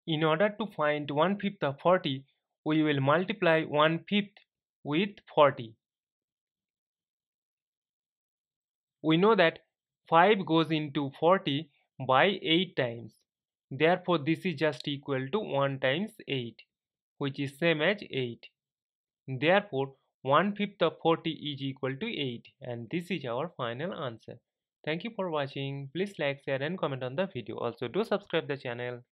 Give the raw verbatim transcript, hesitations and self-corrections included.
In order to find one fifth of forty, we will multiply one fifth with forty. We know that five goes into forty by eight times. Therefore, this is just equal to one times eight, which is same as eight. Therefore, one fifth of forty is equal to eight, and this is our final answer. Thank you for watching. Please like, share and comment on the video. Also, do subscribe the channel.